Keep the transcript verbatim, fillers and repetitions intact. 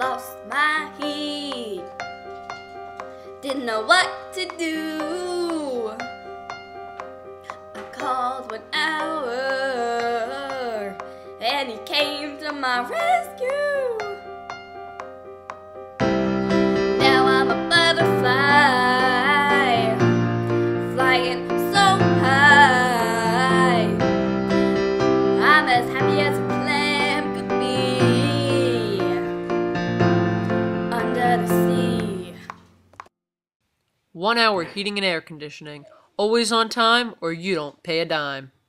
lost my heat. Didn't know what to do. I called one hour and he came to my rescue. Now I'm a butterfly, flying so high. I'm as happy as a clam could be under the sea. One hour heating and air conditioning. Always on time or you don't pay a dime.